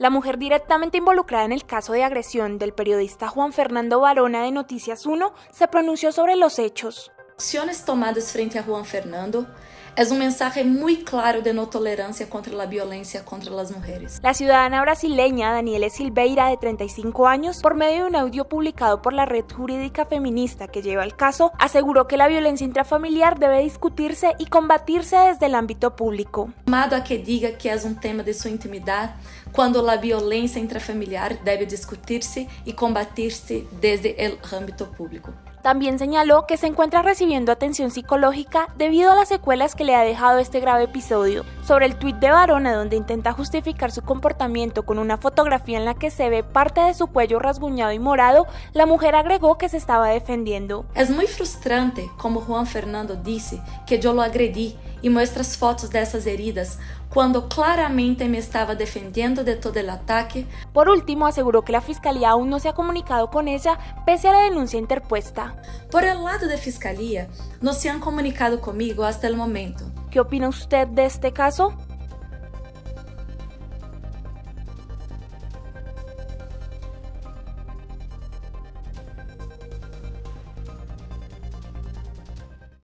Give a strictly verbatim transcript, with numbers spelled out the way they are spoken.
La mujer directamente involucrada en el caso de agresión del periodista Juan Fernando Varona de Noticias uno se pronunció sobre los hechos. Acciones tomadas frente a Juan Fernando es un mensaje muy claro de no tolerancia contra la violencia contra las mujeres. La ciudadana brasileña Daniela Silveira, de treinta y cinco años, por medio de un audio publicado por la red jurídica feminista que lleva el caso, aseguró que la violencia intrafamiliar debe discutirse y combatirse desde el ámbito público. Llamado a que diga que es un tema de su intimidad, cuando la violencia intrafamiliar debe discutirse y combatirse desde el ámbito público. También señaló que se encuentra recibiendo atención psicológica debido a las secuelas que le ha dejado este grave episodio. Sobre el tuit de Varona, donde intenta justificar su comportamiento con una fotografía en la que se ve parte de su cuello rasguñado y morado, la mujer agregó que se estaba defendiendo. Es muy frustrante, como Juan Fernando dice, que yo lo agredí y muestras fotos de esas heridas, cuando claramente me estaba defendiendo de todo el ataque. Por último, aseguró que la Fiscalía aún no se ha comunicado con ella, pese a la denuncia interpuesta. Por el lado de Fiscalía, no se han comunicado conmigo hasta el momento. ¿Qué opina usted de este caso?